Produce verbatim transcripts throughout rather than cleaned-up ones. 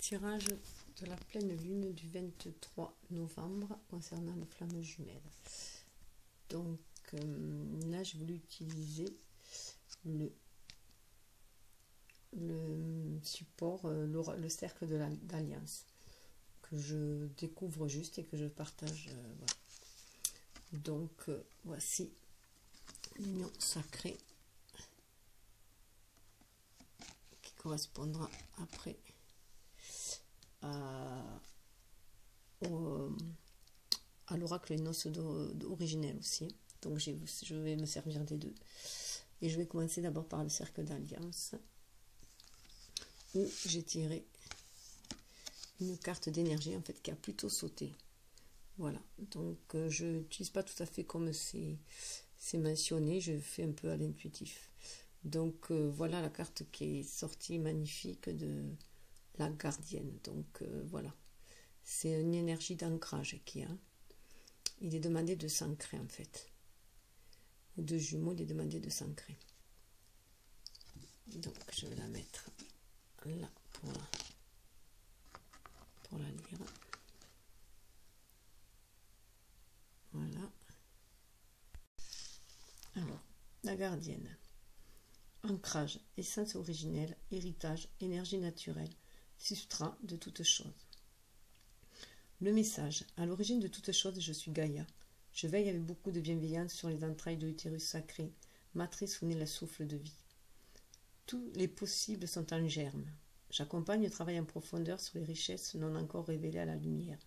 tirage de la pleine lune du vingt-trois novembre concernant les flammes jumelles. Donc euh, là, j'ai voulu utiliser le, le support, euh, le, le cercle de l'Alliance, que je découvre juste et que je partage. Euh, voilà. Donc euh, voici l'union sacrée qui correspondra après à, au, à l'oracle et noces originel aussi. Donc je vais me servir des deux. Et je vais commencer d'abord par le cercle d'alliance, où j'ai tiré une carte d'énergie en fait qui a plutôt sauté. Voilà, donc euh, je n'utilise pas tout à fait comme c'est mentionné, je fais un peu à l'intuitif. Donc euh, voilà la carte qui est sortie magnifique de la gardienne. Donc euh, voilà, c'est une énergie d'ancrage qui a. Il est demandé de s'ancrer en fait. Ou de jumeaux, il est demandé de s'ancrer. Donc je vais la mettre là pour la, pour la lire. Voilà. Alors, la gardienne. Ancrage, essence originelle, héritage, énergie naturelle, substrat de toutes choses. Le message. À l'origine de toutes choses, je suis Gaïa. Je veille avec beaucoup de bienveillance sur les entrailles de l'utérus sacré, matrice où naît le souffle de vie. Tous les possibles sont en germe. J'accompagne le travail en profondeur sur les richesses non encore révélées à la lumière.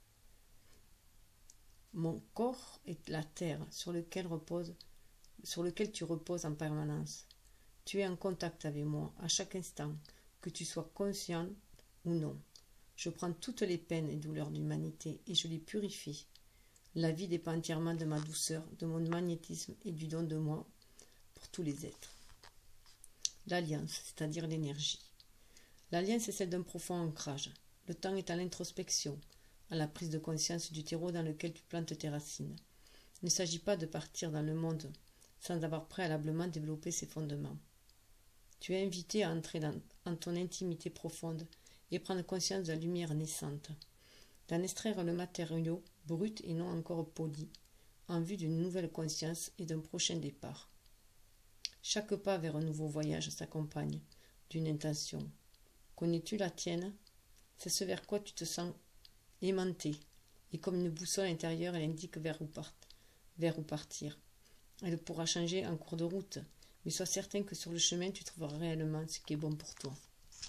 Mon corps est la terre sur lequel repose, sur lequel tu reposes en permanence. Tu es en contact avec moi à chaque instant, que tu sois conscient ou non. Je prends toutes les peines et douleurs de l'humanité et je les purifie. La vie dépend entièrement de ma douceur, de mon magnétisme et du don de moi pour tous les êtres. L'alliance, c'est-à-dire l'énergie. L'alliance est celle d'un profond ancrage. Le temps est à l'introspection, à la prise de conscience du terreau dans lequel tu plantes tes racines. Il ne s'agit pas de partir dans le monde sans avoir préalablement développé ses fondements. Tu es invité à entrer dans, en ton intimité profonde et prendre conscience de la lumière naissante, d'en extraire le matériau brut et non encore poli, en vue d'une nouvelle conscience et d'un prochain départ. Chaque pas vers un nouveau voyage s'accompagne d'une intention. Connais-tu la tienne? C'est ce vers quoi tu te sens aimanté, et comme une boussole intérieure, elle indique vers où, part, vers où partir. Elle pourra changer en cours de route, mais sois certain que sur le chemin, tu trouveras réellement ce qui est bon pour toi.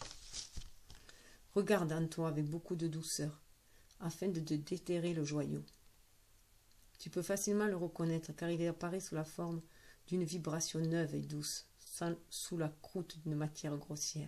Regarde en toi avec beaucoup de douceur, afin de te déterrer le joyau. Tu peux facilement le reconnaître, car il apparaît sous la forme d'une vibration neuve et douce, sans, sous la croûte d'une matière grossière.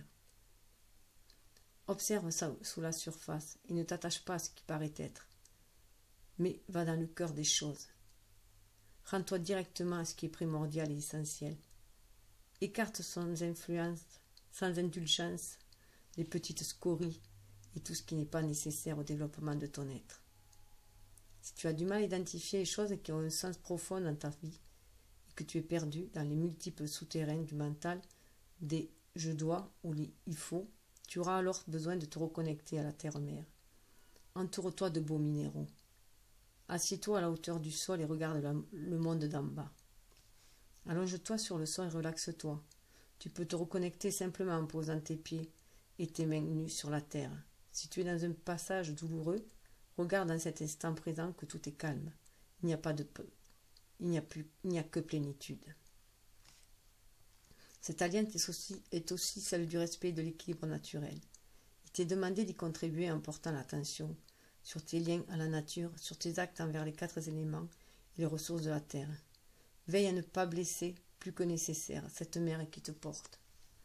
Observe ça sous la surface et ne t'attache pas à ce qui paraît être, mais va dans le cœur des choses. Rends-toi directement à ce qui est primordial et essentiel. Écarte sans influence, sans indulgence, les petites scories et tout ce qui n'est pas nécessaire au développement de ton être. Si tu as du mal à identifier les choses qui ont un sens profond dans ta vie et que tu es perdu dans les multiples souterrains du mental, des « je dois » ou les « il faut », tu auras alors besoin de te reconnecter à la terre-mère. Entoure-toi de beaux minéraux. Assieds-toi à la hauteur du sol et regarde la, le monde d'en bas. Allonge-toi sur le sol et relaxe-toi. Tu peux te reconnecter simplement en posant tes pieds et tes mains nues sur la terre. Si tu es dans un passage douloureux, regarde dans cet instant présent que tout est calme. Il n'y a pas de peu. Il n'y a plus, il n'y a que plénitude. Cette alliance est aussi, est aussi celle du respect et de l'équilibre naturel. Il t'est demandé d'y contribuer en portant l'attention sur tes liens à la nature, sur tes actes envers les quatre éléments et les ressources de la terre. Veille à ne pas blesser plus que nécessaire cette mère qui te porte.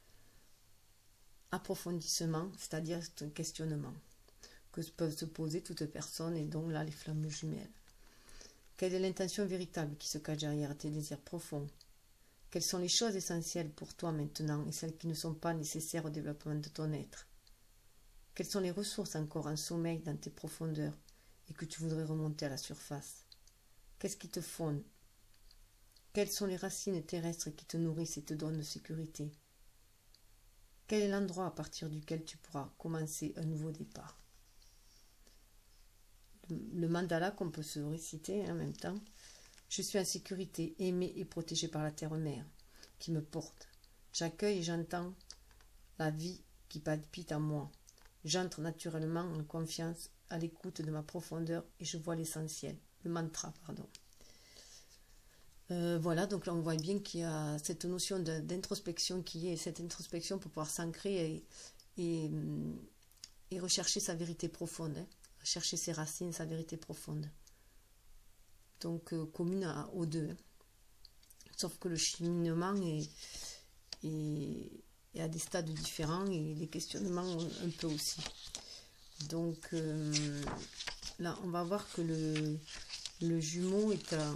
Approfondissement, c'est-à-dire un questionnement que peuvent se poser toutes personnes et dont là les flammes jumelles. Quelle est l'intention véritable qui se cache derrière tes désirs profonds? Quelles sont les choses essentielles pour toi maintenant et celles qui ne sont pas nécessaires au développement de ton être? Quelles sont les ressources encore en sommeil dans tes profondeurs et que tu voudrais remonter à la surface? Qu'est-ce qui te fonde? Quelles sont les racines terrestres qui te nourrissent et te donnent sécurité? Quel est l'endroit à partir duquel tu pourras commencer un nouveau départ? Le, le mandala qu'on peut se réciter hein, en même temps. Je suis en sécurité, aimée et protégée par la terre-mère qui me porte. J'accueille et j'entends la vie qui palpite en moi. J'entre naturellement en confiance à l'écoute de ma profondeur et je vois l'essentiel, le mantra, pardon. Euh, voilà, donc là on voit bien qu'il y a cette notion d'introspection qui est, cette introspection pour pouvoir s'ancrer et, et, et rechercher sa vérité profonde, hein, rechercher ses racines, sa vérité profonde. Donc euh, commune à, aux deux. Hein. Sauf que le cheminement est, est, est à des stades différents et les questionnements un peu aussi. Donc euh, là on va voir que le, le jumeau est un...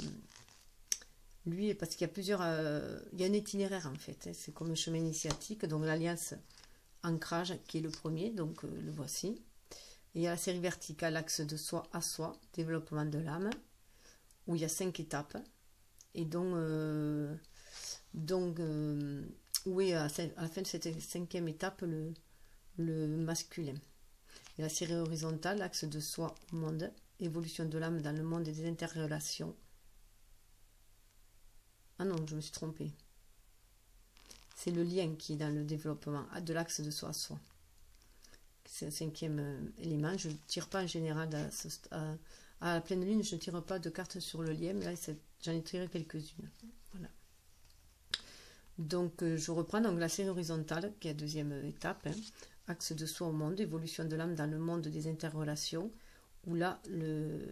Lui, parce qu'il y a plusieurs... Euh, il y a un itinéraire en fait. Hein, c'est comme un chemin initiatique. Donc l'alliance ancrage qui est le premier. Donc euh, le voici. Et il y a la série verticale, axe de soi à soi, développement de l'âme. Où il y a cinq étapes. Et donc... Euh, donc euh, où est à, à la fin de cette cinquième étape le, le masculin. Et la série horizontale, axe de soi au monde. Évolution de l'âme dans le monde et des interrelations. Ah non, je me suis trompée. C'est le lien qui est dans le développement de l'axe de soi à soi. C'est le cinquième euh, élément. Je ne tire pas en général à, à, à la pleine lune, je ne tire pas de cartes sur le lien. Là, j'en ai tiré quelques-unes. Voilà. Donc, euh, je reprends donc la série horizontale, qui est la deuxième étape. Hein. Axe de soi au monde, évolution de l'âme dans le monde des interrelations, où là, le...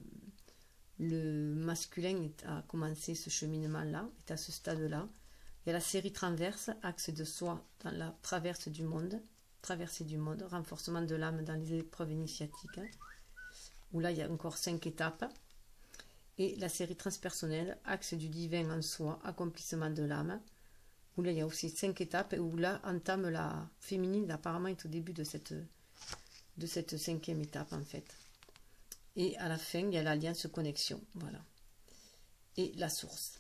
Le masculin a commencé ce cheminement-là, est à ce stade-là. Il y a la série transverse, axe de soi dans la traverse du monde, traversée du monde, renforcement de l'âme dans les épreuves initiatiques, hein, où là il y a encore cinq étapes. Et la série transpersonnelle, axe du divin en soi, accomplissement de l'âme, où là il y a aussi cinq étapes, et où là entame la féminine, apparemment est au début de cette, de cette cinquième étape en fait. Et à la fin, il y a l'alliance connexion, voilà. Et la source.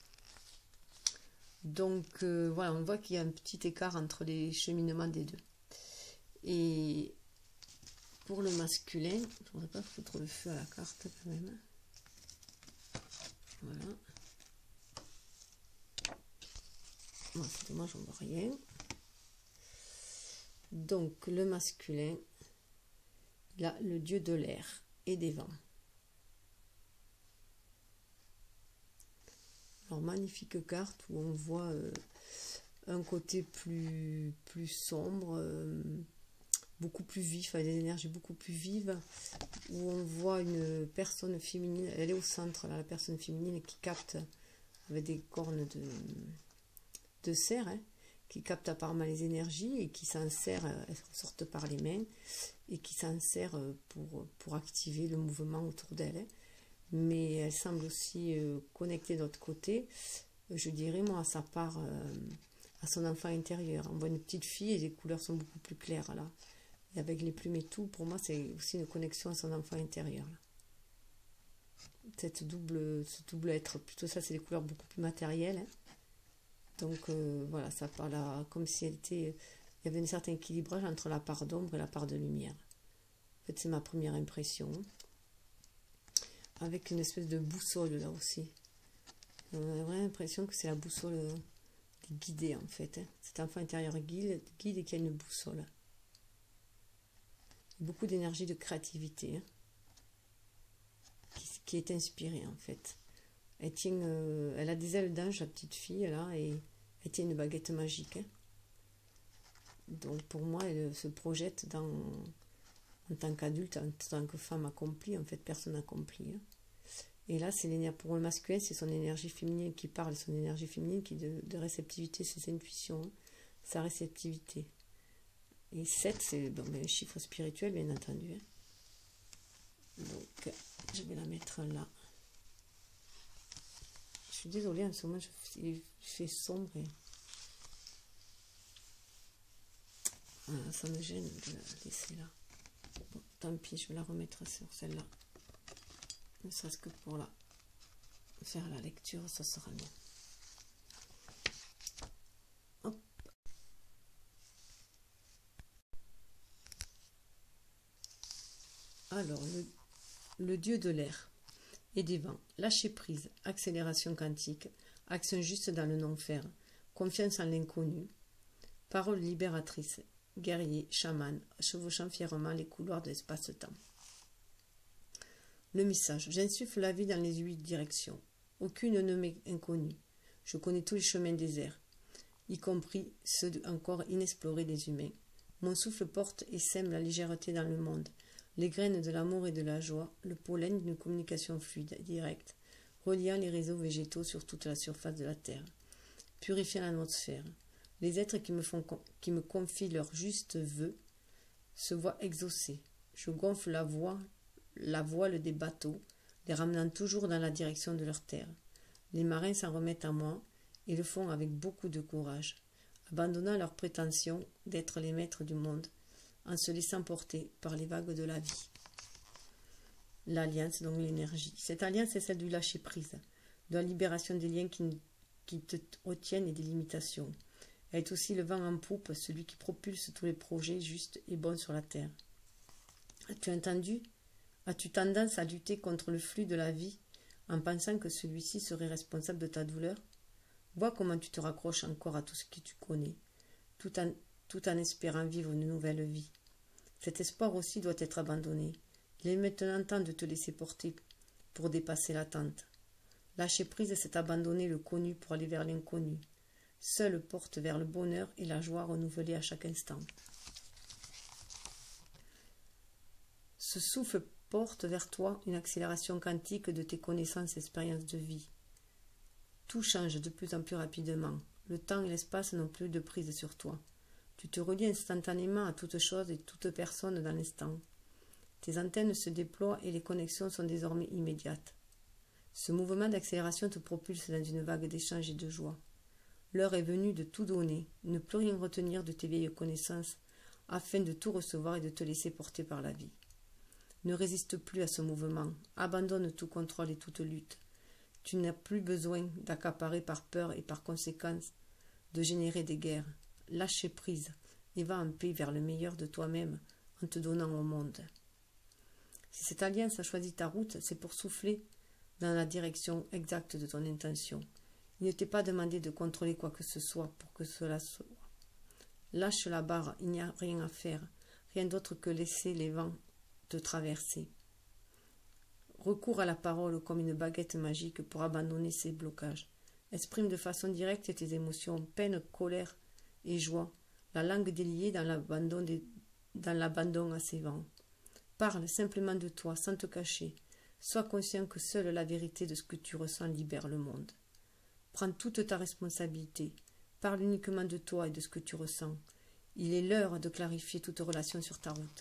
Donc, euh, voilà, on voit qu'il y a un petit écart entre les cheminements des deux. Et pour le masculin, je ne voudrais pas foutre le feu à la carte quand même. Voilà. Bon, c'est dommage, on ne voit rien. Donc, le masculin, là, le dieu de l'air et des vents. Alors, magnifique carte où on voit euh, un côté plus, plus sombre, euh, beaucoup plus vif, avec des énergies beaucoup plus vives, où on voit une personne féminine, elle est au centre, là, la personne féminine qui capte avec des cornes de, de cerf, hein, qui capte apparemment les énergies et qui s'en sert, elles sortent par les mains, et qui s'en sert pour, pour activer le mouvement autour d'elle. Hein. Mais elle semble aussi euh, connectée d'autre côté, je dirais moi, à sa part, euh, à son enfant intérieur. On voit une petite fille et les couleurs sont beaucoup plus claires là. Et avec les plumes et tout, pour moi, c'est aussi une connexion à son enfant intérieur. Là. Cette double, ce double être, plutôt ça, c'est des couleurs beaucoup plus matérielles. Hein. Donc euh, voilà, ça parle à, comme si elle était... Il y avait un certain équilibrage entre la part d'ombre et la part de lumière. En fait, c'est ma première impression. Avec une espèce de boussole là aussi. On a vraiment l'impression que c'est la boussole guidée en fait. Hein. Cet enfant intérieur guide, guide et qu'il y a une boussole. Beaucoup d'énergie de créativité. Hein, qui, qui est inspirée en fait. Elle, tient, euh, elle a des ailes d'ange, la petite fille là, et elle tient une baguette magique. Hein. Donc pour moi, elle se projette dans, en tant qu'adulte, en tant que femme accomplie, en fait, personne accomplie. Hein. Et là, c'est l'énergie pour le masculin, c'est son énergie féminine qui parle, son énergie féminine qui de, de réceptivité, c'est ses intuitions, hein, sa réceptivité. Et sept, c'est bon, un chiffre spirituel, bien entendu. Hein. Donc, je vais la mettre là. Je suis désolée, en ce moment, je, il fait sombre et... Ah, ça me gêne de la laisser là. Bon, tant pis, je vais la remettre sur celle-là. Ne serait-ce que pour la faire la lecture, ça sera mieux. Hop. Alors, le, le dieu de l'air et des vents, lâcher prise, accélération quantique, action juste dans le non-faire, confiance en l'inconnu, parole libératrice, guerrier, chaman, chevauchant fièrement les couloirs de l'espace-temps. Le message, j'insuffle la vie dans les huit directions. Aucune ne m'est inconnue. Je connais tous les chemins déserts, y compris ceux encore inexplorés des humains. Mon souffle porte et sème la légèreté dans le monde, les graines de l'amour et de la joie, le pollen d'une communication fluide et directe, reliant les réseaux végétaux sur toute la surface de la Terre, purifiant l'atmosphère. Les êtres qui me, font, qui me confient leurs justes vœux se voient exaucés. Je gonfle la, voie, la voile des bateaux, les ramenant toujours dans la direction de leur terre. Les marins s'en remettent à moi et le font avec beaucoup de courage, abandonnant leur prétention d'être les maîtres du monde, en se laissant porter par les vagues de la vie. L'alliance, donc l'énergie. Cette alliance est celle du lâcher-prise, de la libération des liens qui, qui te retiennent et des limitations. Elle est aussi le vent en poupe, celui qui propulse tous les projets justes et bons sur la terre. As-tu entendu? As-tu tendance à lutter contre le flux de la vie en pensant que celui-ci serait responsable de ta douleur? Vois comment tu te raccroches encore à tout ce que tu connais, tout en, tout en espérant vivre une nouvelle vie. Cet espoir aussi doit être abandonné. Il est maintenant temps de te laisser porter pour dépasser l'attente. Lâcher prise, c'est abandonner le connu pour aller vers l'inconnu. Seule porte vers le bonheur et la joie renouvelée à chaque instant. Ce souffle porte vers toi une accélération quantique de tes connaissances et expériences de vie. Tout change de plus en plus rapidement. Le temps et l'espace n'ont plus de prise sur toi. Tu te relis instantanément à toute chose et toute personne dans l'instant. Tes antennes se déploient et les connexions sont désormais immédiates. Ce mouvement d'accélération te propulse dans une vague d'échange et de joie. L'heure est venue de tout donner, ne plus rien retenir de tes vieilles connaissances, afin de tout recevoir et de te laisser porter par la vie. Ne résiste plus à ce mouvement, abandonne tout contrôle et toute lutte. Tu n'as plus besoin d'accaparer par peur et par conséquence de générer des guerres. Lâche prise et va en paix vers le meilleur de toi-même en te donnant au monde. Si cette alliance a choisi ta route, c'est pour souffler dans la direction exacte de ton intention. Il ne t'est pas demandé de contrôler quoi que ce soit pour que cela soit. Lâche la barre, il n'y a rien à faire, rien d'autre que laisser les vents te traverser. Recours à la parole comme une baguette magique pour abandonner ces blocages. Exprime de façon directe tes émotions, peine, colère et joie, la langue déliée dans l'abandon, des, dans l'abandon à ces vents. Parle simplement de toi, sans te cacher. Sois conscient que seule la vérité de ce que tu ressens libère le monde. Prends toute ta responsabilité. Parle uniquement de toi et de ce que tu ressens. Il est l'heure de clarifier toute relation sur ta route.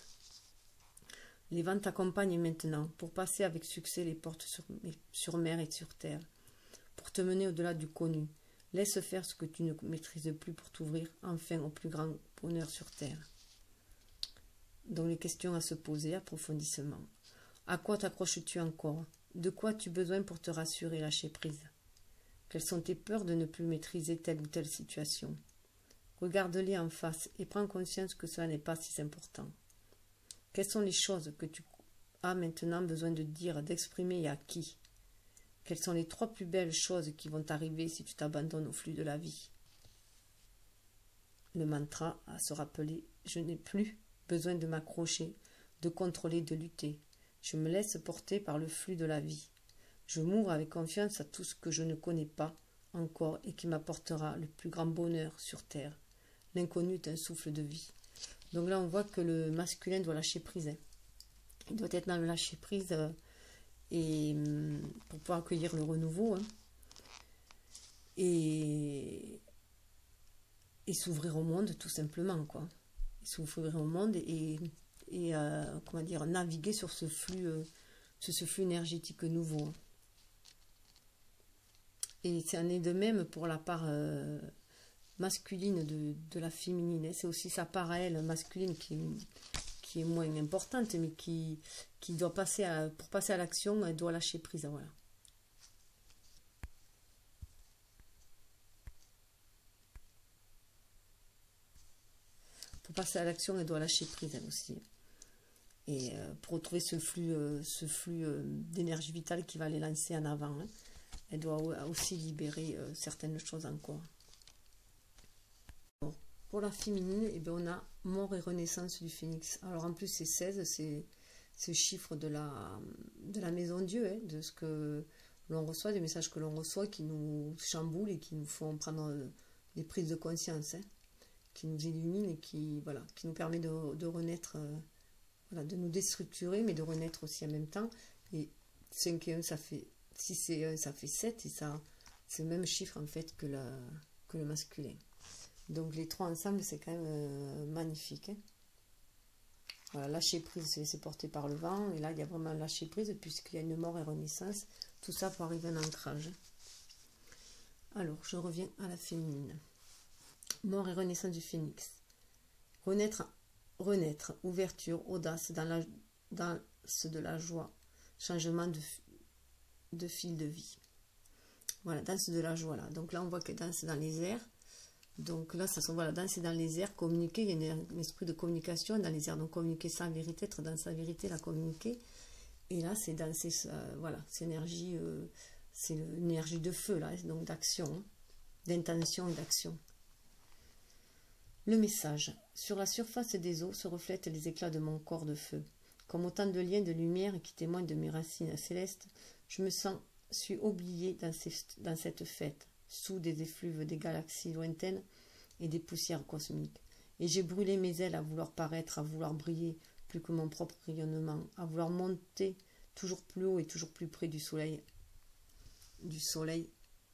Les vents t'accompagnent maintenant pour passer avec succès les portes sur, sur mer et sur terre, pour te mener au-delà du connu. Laisse faire ce que tu ne maîtrises plus pour t'ouvrir enfin au plus grand bonheur sur terre. Donc les questions à se poser, approfondissement. À quoi t'accroches-tu encore? De quoi as-tu besoin pour te rassurer, lâcher prise? Quelles sont tes peurs de ne plus maîtriser telle ou telle situation? Regarde-les en face et prends conscience que cela n'est pas si important. Quelles sont les choses que tu as maintenant besoin de dire, d'exprimer et à qui? Quelles sont les trois plus belles choses qui vont t'arriver si tu t'abandonnes au flux de la vie? Le mantra à se rappeler, je n'ai plus besoin de m'accrocher, de contrôler, de lutter. Je me laisse porter par le flux de la vie. Je m'ouvre avec confiance à tout ce que je ne connais pas encore et qui m'apportera le plus grand bonheur sur terre. L'inconnu est un souffle de vie. Donc là, on voit que le masculin doit lâcher prise. Hein. Il doit être dans le lâcher prise euh, et euh, pour pouvoir accueillir le renouveau hein, et, et s'ouvrir au monde tout simplement quoi. Et s'ouvrir au monde et, et euh, comment dire naviguer sur ce flux, euh, sur ce flux énergétique nouveau. Hein. Et c'est un est de même pour la part euh, masculine de, de la féminine. C'est aussi sa part à elle masculine qui, qui est moins importante, mais qui, qui doit passer à, pour passer à l'action, elle doit lâcher prise. Voilà. Pour passer à l'action, elle doit lâcher prise elle aussi. Et euh, pour retrouver ce flux, euh, ce flux euh, d'énergie vitale qui va les lancer en avant. Hein. Elle doit aussi libérer euh, certaines choses encore. Bon, pour la féminine, eh bien, on a mort et renaissance du phénix. Alors en plus c'est seize, c'est ce chiffre de la, de la maison Dieu, hein, de ce que l'on reçoit, des messages que l'on reçoit qui nous chamboulent et qui nous font prendre euh, des prises de conscience, hein, qui nous illuminent et qui, voilà, qui nous permet de, de renaître... Euh, Voilà, de nous déstructurer, mais de renaître aussi en même temps. Et cinq et un, ça fait six et un, ça fait sept, et ça, c'est le même chiffre en fait que, la, que le masculin. Donc les trois ensemble, c'est quand même euh, magnifique. Hein. Voilà, lâcher prise, se laisser porter par le vent. Et là, il y a vraiment lâcher prise, puisqu'il y a une mort et renaissance. Tout ça pour arriver à un ancrage. Alors, je reviens à la féminine. Mort et renaissance du phénix. Renaître Renaître, ouverture, audace, dans la danse de la joie, changement de, de fil de vie. Voilà, danse de la joie là. Donc là, on voit que danse dans les airs. Donc là, ça se voit, la danse dans les airs, communiquer, il y a un esprit de communication dans les airs. Donc communiquer sa vérité, être dans sa vérité, la communiquer. Et là, c'est danser, euh, voilà, c'est énergie, euh, c'est l'énergie de feu là, donc d'action, hein, d'intention et d'action. Le message. Sur la surface des eaux se reflètent les éclats de mon corps de feu. Comme autant de liens de lumière qui témoignent de mes racines célestes, je me sens, suis oublié dans, ces, dans cette fête, sous des effluves des galaxies lointaines et des poussières cosmiques. Et j'ai brûlé mes ailes à vouloir paraître, à vouloir briller plus que mon propre rayonnement, à vouloir monter toujours plus haut et toujours plus près du soleil, du soleil,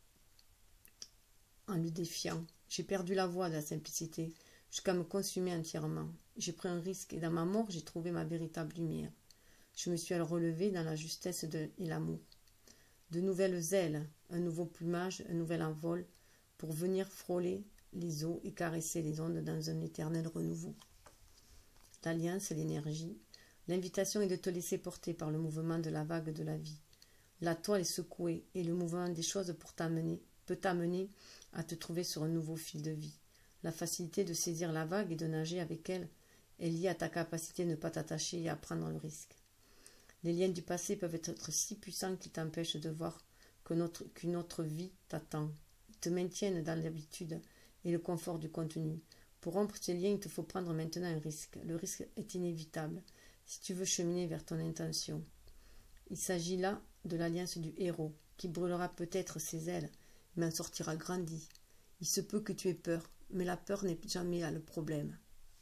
en le défiant. J'ai perdu la voie de la simplicité, jusqu'à me consumer entièrement. J'ai pris un risque et dans ma mort, j'ai trouvé ma véritable lumière. Je me suis alors relevée dans la justesse de, et l'amour. De nouvelles ailes, un nouveau plumage, un nouvel envol, pour venir frôler les eaux et caresser les ondes dans un éternel renouveau. L'alliance, l'énergie, l'invitation est de te laisser porter par le mouvement de la vague de la vie. La toile est secouée et le mouvement des choses pour t'amener, peut t'amener à te trouver sur un nouveau fil de vie. La facilité de saisir la vague et de nager avec elle est liée à ta capacité de ne pas t'attacher et à prendre le risque. Les liens du passé peuvent être si puissants qu'ils t'empêchent de voir que notre, qu'une autre vie t'attend. Ils te maintiennent dans l'habitude et le confort du contenu. Pour rompre ces liens, il te faut prendre maintenant un risque. Le risque est inévitable si tu veux cheminer vers ton intention. Il s'agit là de l'alliance du héros, qui brûlera peut-être ses ailes, mais en sortira grandi. Il se peut que tu aies peur, mais la peur n'est jamais là le problème.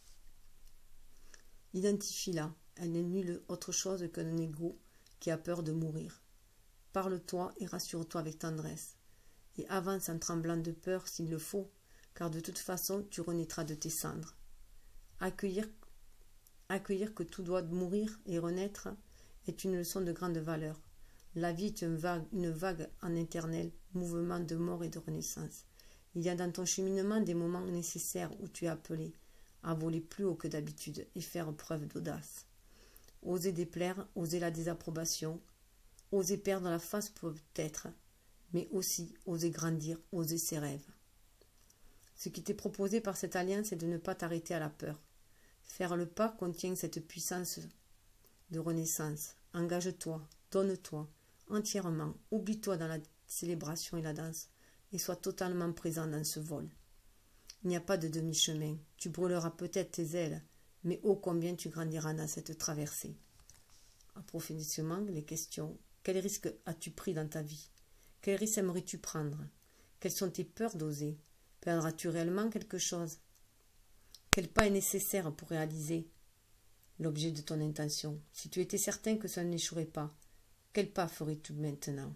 Identifie-la, elle n'est nulle autre chose qu'un égo qui a peur de mourir. Parle-toi et rassure-toi avec tendresse, et avance en tremblant de peur s'il le faut, car de toute façon tu renaîtras de tes cendres. Accueillir, accueillir que tout doit mourir et renaître est une leçon de grande valeur. La vie est une vague, une vague en éternel mouvement de mort et de renaissance. Il y a dans ton cheminement des moments nécessaires où tu es appelé à voler plus haut que d'habitude et faire preuve d'audace. Oser déplaire, oser la désapprobation, oser perdre la face peut-être, mais aussi oser grandir, oser ses rêves. Ce qui t'est proposé par cette alliance est de ne pas t'arrêter à la peur. Faire le pas contient cette puissance de renaissance. Engage-toi, donne-toi, entièrement, oublie-toi dans la célébration et la danse, et sois totalement présent dans ce vol. Il n'y a pas de demi-chemin, tu brûleras peut-être tes ailes, mais ô combien tu grandiras dans cette traversée. Approfondissement, les questions. Quel risque as-tu pris dans ta vie? Quel risque aimerais-tu prendre? Quelles sont tes peurs d'oser? Perdras-tu réellement quelque chose? Quel pas est nécessaire pour réaliser l'objet de ton intention? Si tu étais certain que ça n'échouerait pas, quel pas ferais-tu maintenant?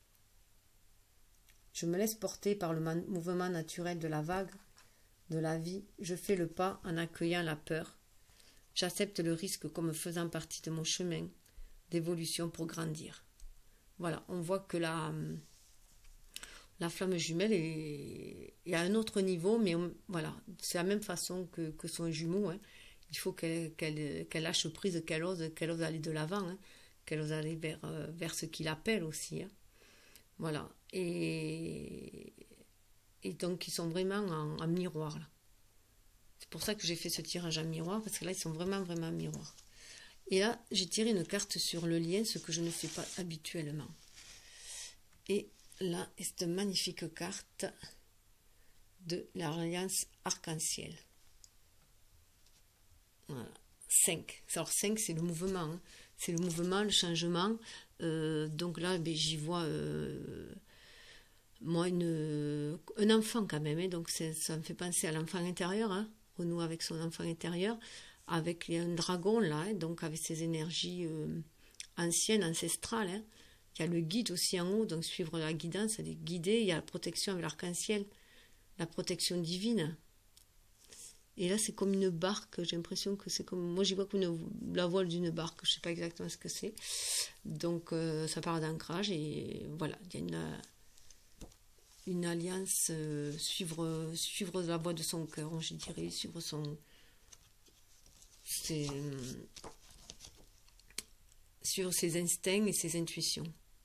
Je me laisse porter par le mouvement naturel de la vague, de la vie. Je fais le pas en accueillant la peur. J'accepte le risque comme faisant partie de mon chemin d'évolution pour grandir. Voilà, on voit que la, la flamme jumelle est, est à un autre niveau, mais on, voilà, c'est la même façon que, que son jumeau. Hein. Il faut qu'elle, qu'elle, qu'elle lâche prise, qu'elle ose, qu'elle ose aller de l'avant, hein, qu'elle ose aller vers, vers ce qu'il appelle aussi. Hein. Voilà, et, et donc ils sont vraiment en, en miroir là. C'est pour ça que j'ai fait ce tirage en miroir, parce que là ils sont vraiment vraiment en miroir. Et là, j'ai tiré une carte sur le lien, ce que je ne fais pas habituellement. Et là, c'est une magnifique carte de l'Alliance Arc-en-Ciel. Voilà. cinq. Alors cinq, c'est le mouvement. Hein. C'est le mouvement, le changement. Euh, donc là, ben, j'y vois... Euh, moi, une, un enfant quand même, hein, donc ça me fait penser à l'enfant intérieur, hein, renoue avec son enfant intérieur, avec un dragon là, hein, donc avec ses énergies euh, anciennes, ancestrales. Hein. Il y a le guide aussi en haut, donc suivre la guidance, elle est guidée, il y a la protection avec l'arc-en-ciel, la protection divine. Et là, c'est comme une barque, j'ai l'impression que c'est comme... Moi, j'y vois comme une, la voile d'une barque, je ne sais pas exactement ce que c'est. Donc, euh, ça parle d'ancrage, et voilà, il y a une... une alliance, euh, suivre, suivre la voie de son cœur, je dirais, suivre son... Ses, suivre ses instincts et ses intuitions.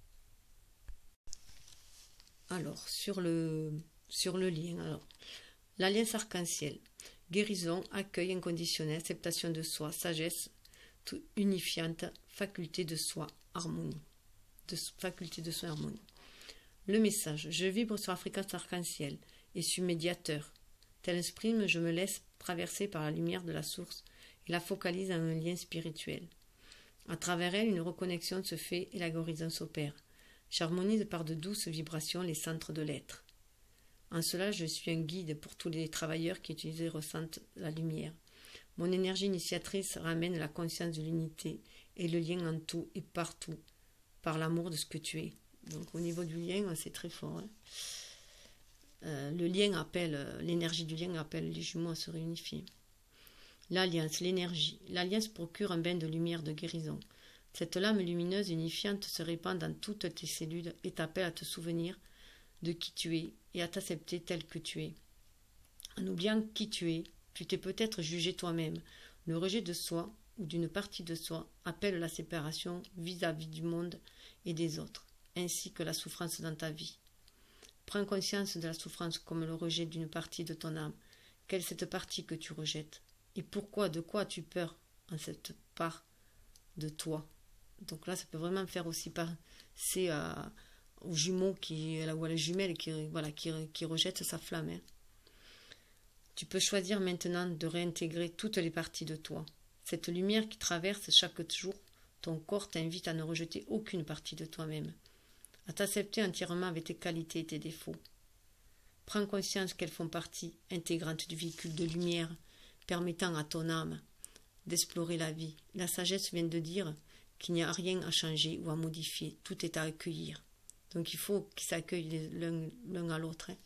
Alors, sur le, sur le lien, alors, l'alliance arc-en-ciel, guérison, accueil inconditionnel, acceptation de soi, sagesse unifiante, faculté de soi, harmonie. De, faculté de soi, harmonie. Le message, je vibre sur la fréquence arc-en-ciel et suis médiateur. Tel exprime, je me laisse traverser par la lumière de la source et la focalise en un lien spirituel. À travers elle, une reconnexion se fait et la guérison s'opère. J'harmonise par de douces vibrations les centres de l'être. En cela, je suis un guide pour tous les travailleurs qui utilisent et ressentent la lumière. Mon énergie initiatrice ramène la conscience de l'unité et le lien en tout et partout, par l'amour de ce que tu es. Donc au niveau du lien, c'est très fort. Hein. Euh, le lien appelle, l'énergie du lien appelle les jumeaux à se réunifier. L'alliance, l'énergie. L'alliance procure un bain de lumière de guérison. Cette lame lumineuse unifiante se répand dans toutes tes cellules et t'appelle à te souvenir de qui tu es et à t'accepter tel que tu es. En oubliant qui tu es, tu t'es peut-être jugé toi-même. Le rejet de soi ou d'une partie de soi appelle la séparation vis-à-vis du monde et des autres, ainsi que la souffrance dans ta vie. Prends conscience de la souffrance comme le rejet d'une partie de ton âme. Quelle est cette partie que tu rejettes? Et pourquoi, de quoi as-tu peur en cette part de toi? Donc là, ça peut vraiment faire aussi penser à, aux jumeaux qui, ou à la jumelle qui, voilà, qui, qui rejette sa flamme. Hein. Tu peux choisir maintenant de réintégrer toutes les parties de toi. Cette lumière qui traverse chaque jour ton corps t'invite à ne rejeter aucune partie de toi-même, à t'accepter entièrement avec tes qualités et tes défauts. Prends conscience qu'elles font partie intégrante du véhicule de lumière, permettant à ton âme d'explorer la vie. La sagesse vient de dire qu'il n'y a rien à changer ou à modifier, tout est à accueillir. Donc il faut qu'ils s'accueillent l'un à l'autre. Hein.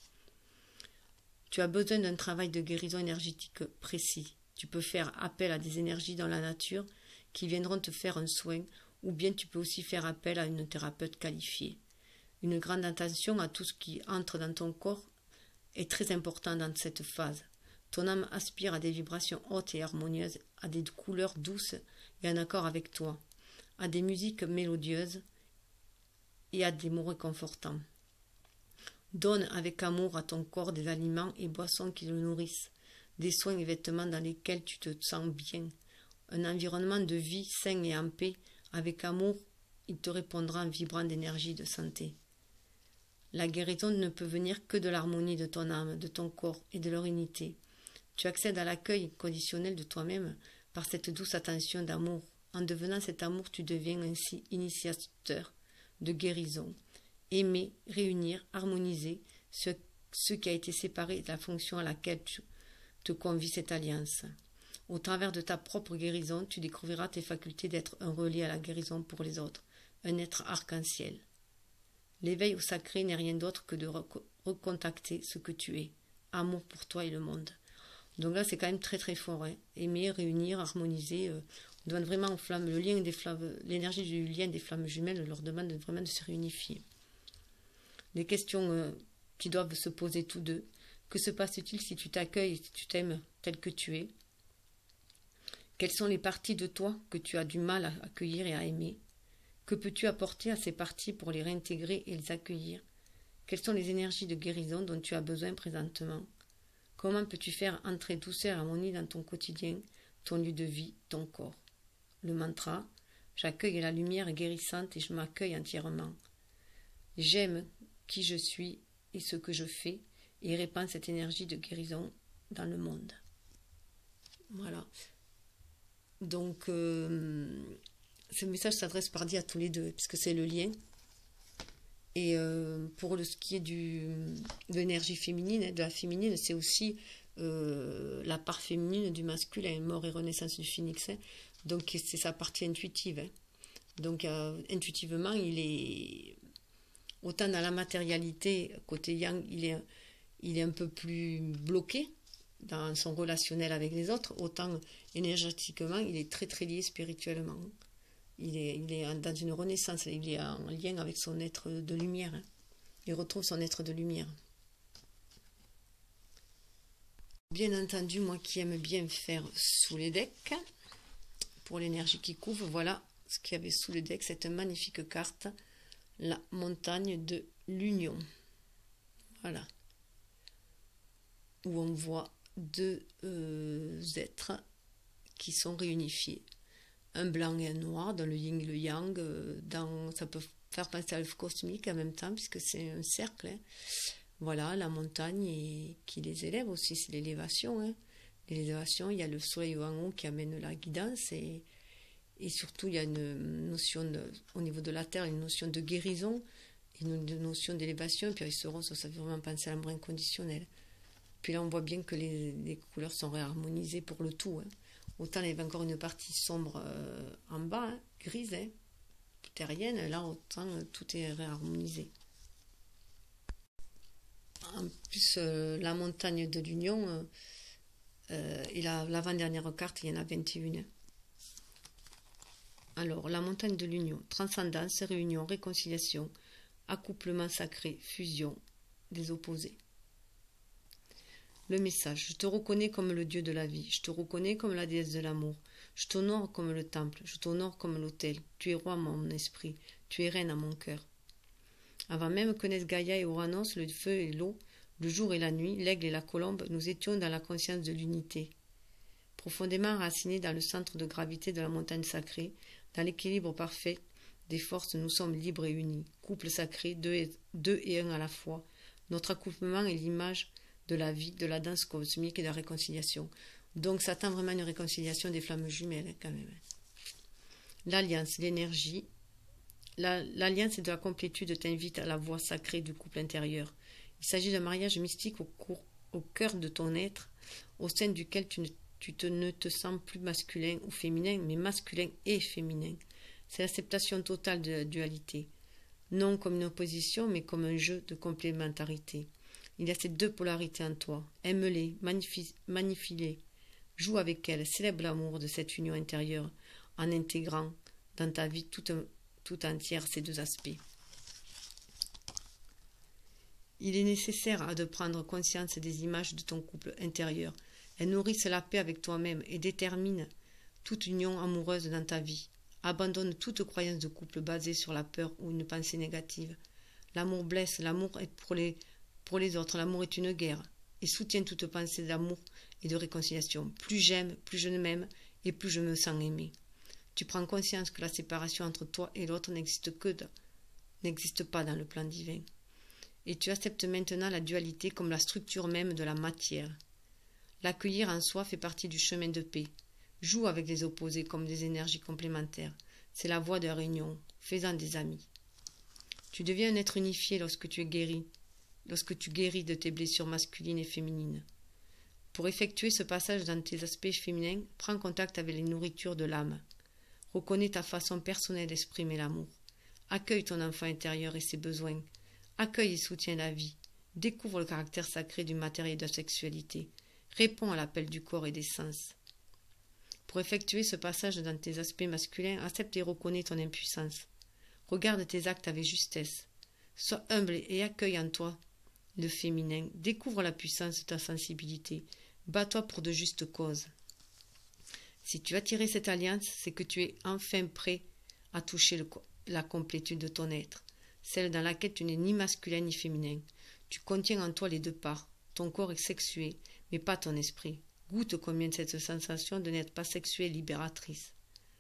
Tu as besoin d'un travail de guérison énergétique précis. Tu peux faire appel à des énergies dans la nature qui viendront te faire un soin, ou bien tu peux aussi faire appel à une thérapeute qualifiée. Une grande attention à tout ce qui entre dans ton corps est très important dans cette phase. Ton âme aspire à des vibrations hautes et harmonieuses, à des couleurs douces et en accord avec toi, à des musiques mélodieuses et à des mots réconfortants. Donne avec amour à ton corps des aliments et boissons qui le nourrissent, des soins et vêtements dans lesquels tu te sens bien, un environnement de vie sain et en paix. Avec amour, il te répondra en vibrant d'énergie de santé. La guérison ne peut venir que de l'harmonie de ton âme, de ton corps et de leur unité. Tu accèdes à l'accueil conditionnel de toi-même par cette douce attention d'amour. En devenant cet amour, tu deviens ainsi initiateur de guérison. Aimer, réunir, harmoniser ce, ce qui a été séparé de la fonction à laquelle tu te convie cette alliance. Au travers de ta propre guérison, tu découvriras tes facultés d'être un relais à la guérison pour les autres, un être arc-en-ciel. L'éveil au sacré n'est rien d'autre que de recontacter ce que tu es, amour pour toi et le monde. Donc là, c'est quand même très très fort. Hein. Aimer, réunir, harmoniser. Euh, on demande vraiment aux flammes, le lien des flammes, l'énergie du lien des flammes jumelles leur demande vraiment de se réunifier. Les questions euh, qui doivent se poser tous deux. Que se passe-t-il si tu t'accueilles et si tu t'aimes tel que tu es? Quelles sont les parties de toi que tu as du mal à accueillir et à aimer? Que peux-tu apporter à ces parties pour les réintégrer et les accueillir? Quelles sont les énergies de guérison dont tu as besoin présentement? Comment peux-tu faire entrer douceur et harmonie dans ton quotidien, ton lieu de vie, ton corps? le mantra. J'accueille la lumière guérissante et je m'accueille entièrement. J'aime qui je suis et ce que je fais et répands cette énergie de guérison dans le monde. Voilà. Donc, euh, ce message s'adresse par dit à tous les deux, puisque c'est le lien. Et euh, pour le, ce qui est du, de l'énergie féminine, de la féminine, c'est aussi euh, la part féminine du masculin, mort et renaissance du phénix. Hein. Donc, c'est sa partie intuitive. Hein. Donc, euh, intuitivement, il est... Autant dans la matérialité, côté yang, il est, il est un peu plus bloqué dans son relationnel avec les autres, autant énergétiquement, il est très très lié spirituellement. Il est, il est dans une renaissance, il est en lien avec son être de lumière. Hein. Il retrouve son être de lumière. Bien entendu, moi qui aime bien faire sous les decks, pour l'énergie qui couvre, voilà ce qu'il y avait sous le deck, cette magnifique carte, la montagne de l'union. Voilà. Où on voit deux euh, êtres qui sont réunifiés. Un blanc et un noir, dans le yin et le yang, euh, dans, ça peut faire penser à l'œuf cosmique en même temps, puisque c'est un cercle. Hein. Voilà, la montagne et qui les élève aussi, c'est l'élévation. Hein. L'élévation, il y a le soleil en haut qui amène la guidance, et, et surtout il y a une notion, de, au niveau de la terre, une notion de guérison, une notion d'élévation, et puis avec ce rose, ça fait vraiment penser à l'amour inconditionnel. Puis là, on voit bien que les, les couleurs sont réharmonisées pour le tout. Hein. Autant il y avait encore une partie sombre euh, en bas, hein, grise, hein, terrienne, là autant euh, tout est réharmonisé. En plus, euh, la montagne de l'union, euh, euh, et la, l'avant-dernière carte, il y en a vingt et une. Alors, la montagne de l'union, transcendance, réunion, réconciliation, accouplement sacré, fusion des opposés. Le message, je te reconnais comme le Dieu de la vie, je te reconnais comme la déesse de l'amour, je t'honore comme le temple, je t'honore comme l'autel, tu es roi à mon esprit, tu es reine à mon cœur. Avant même que naissent Gaïa et Oranos, le feu et l'eau, le jour et la nuit, l'aigle et la colombe, nous étions dans la conscience de l'unité. Profondément enracinés dans le centre de gravité de la montagne sacrée, dans l'équilibre parfait des forces, nous sommes libres et unis, couple sacré, deux et, deux et un à la fois. Notre accouplement est l'image de la vie, de la danse cosmique et de la réconciliation. Donc ça tend vraiment une réconciliation des flammes jumelles, quand même. L'alliance, l'énergie. La, l'alliance et de la complétude t'invite à la voie sacrée du couple intérieur. Il s'agit d'un mariage mystique au, cours, au cœur de ton être, au sein duquel tu, ne, tu te, ne te sens plus masculin ou féminin, mais masculin et féminin. C'est l'acceptation totale de la dualité. Non comme une opposition, mais comme un jeu de complémentarité. Il y a ces deux polarités en toi. Aime-les, magnifie-les, joue avec elles, célèbre l'amour de cette union intérieure en intégrant dans ta vie toute, toute entière ces deux aspects. Il est nécessaire de prendre conscience des images de ton couple intérieur. Elles nourrissent la paix avec toi-même et déterminent toute union amoureuse dans ta vie. Abandonne toute croyance de couple basée sur la peur ou une pensée négative. L'amour blesse, l'amour est pour les Pour les autres, l'amour est une guerre, et soutient toute pensée d'amour et de réconciliation. Plus j'aime, plus je m'aime, et plus je me sens aimé. Tu prends conscience que la séparation entre toi et l'autre n'existe que de, n'existe pas dans le plan divin. Et tu acceptes maintenant la dualité comme la structure même de la matière. L'accueillir en soi fait partie du chemin de paix. Joue avec les opposés comme des énergies complémentaires. C'est la voie de la réunion, faisant des amis. Tu deviens un être unifié lorsque tu es guéri. Lorsque tu guéris de tes blessures masculines et féminines. Pour effectuer ce passage dans tes aspects féminins, prends contact avec les nourritures de l'âme. Reconnais ta façon personnelle d'exprimer l'amour. Accueille ton enfant intérieur et ses besoins. Accueille et soutiens la vie. Découvre le caractère sacré du matériel et de la sexualité. Réponds à l'appel du corps et des sens. Pour effectuer ce passage dans tes aspects masculins, accepte et reconnais ton impuissance. Regarde tes actes avec justesse. Sois humble et accueille en toi le féminin, découvre la puissance de ta sensibilité, bats-toi pour de justes causes. Si tu as tiré cette alliance, c'est que tu es enfin prêt à toucher le, la complétude de ton être, celle dans laquelle tu n'es ni masculin ni féminin. Tu contiens en toi les deux parts, ton corps est sexué, mais pas ton esprit. Goûte combien cette sensation de n'être pas sexuée est libératrice.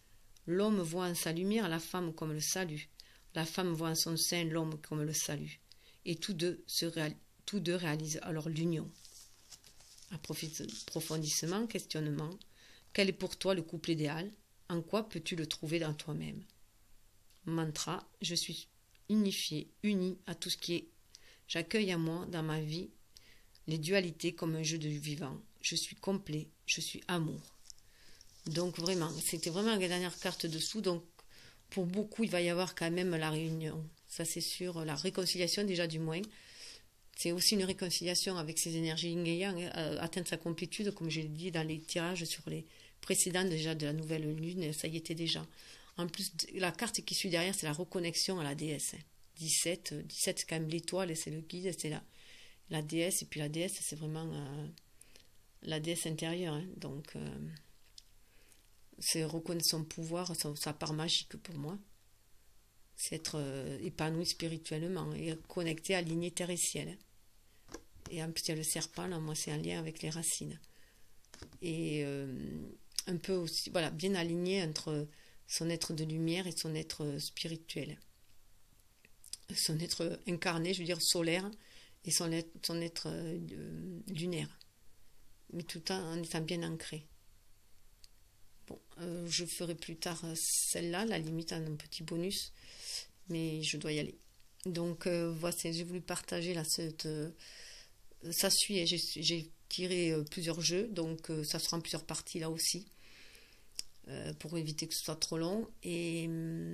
L'homme voit en sa lumière la femme comme le salut. La femme voit en son sein l'homme comme le salut. Et tous deux, se réal... tous deux réalisent alors l'union. Approfondissement, questionnement. Quel est pour toi le couple idéal? En quoi peux-tu le trouver dans toi-même? Mantra. Je suis unifié, uni à tout ce qui est. J'accueille à moi, dans ma vie, les dualités comme un jeu de vivant. Je suis complet, je suis amour. Donc vraiment, c'était vraiment la dernière carte dessous. Donc pour beaucoup, il va y avoir quand même la réunion. Ça c'est sûr, la réconciliation déjà du moins. C'est aussi une réconciliation avec ces énergies yin et yang, euh, atteindre sa complétude, comme je l'ai dit dans les tirages sur les précédents déjà de la nouvelle lune, ça y était déjà. En plus, la carte qui suit derrière, c'est la reconnexion à la déesse. dix-sept, dix-sept c'est quand même l'étoile, c'est le guide, c'est la, la déesse, et puis la déesse, c'est vraiment euh, la déesse intérieure. Hein, donc, euh, c'est reconnaître son pouvoir, son, sa part magique pour moi. C'est être euh, épanoui spirituellement et connecté à lignée terre et ciel. Et en plus, il y a le serpent, là, moi, c'est un lien avec les racines. Et euh, un peu aussi, voilà, bien aligné entre son être de lumière et son être spirituel. Son être incarné, je veux dire solaire, et son être, son être euh, lunaire. Mais tout en étant bien ancré. Bon, euh, je ferai plus tard celle-là, la limite en un petit bonus, mais je dois y aller. Donc, euh, voici, j'ai voulu partager là, cette, euh, ça suit, j'ai, j'ai tiré euh, plusieurs jeux, donc euh, ça sera en plusieurs parties là aussi, euh, pour éviter que ce soit trop long. Et,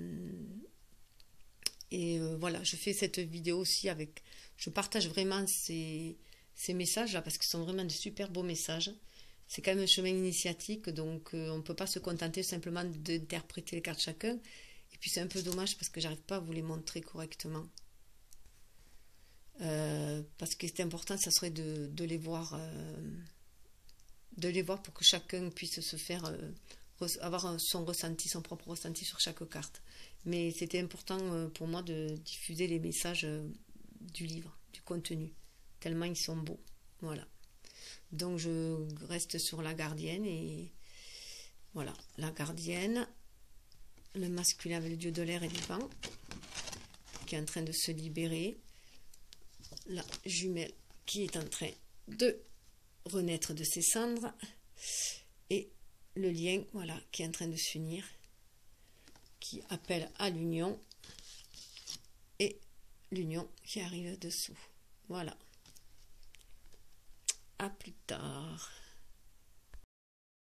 et euh, voilà, je fais cette vidéo aussi avec, je partage vraiment ces, ces messages là, parce que ce sont vraiment de super beaux messages. C'est quand même un chemin initiatique, donc euh, on ne peut pas se contenter simplement d'interpréter les cartes chacun. Et puis c'est un peu dommage parce que j'arrive pas à vous les montrer correctement. Euh, parce que c'est important, ça serait de, de les voir, euh, de les voir pour que chacun puisse se faire, euh, avoir son ressenti, son propre ressenti sur chaque carte. Mais c'était important euh, pour moi de diffuser les messages euh, du livre, du contenu, tellement ils sont beaux. Voilà. Donc je reste sur la gardienne et voilà, la gardienne, le masculin avec le dieu de l'air et du vent, qui est en train de se libérer. La jumelle qui est en train de renaître de ses cendres et le lien, voilà, qui est en train de s'unir, qui appelle à l'union et l'union qui arrive dessous. Voilà. À plus tard.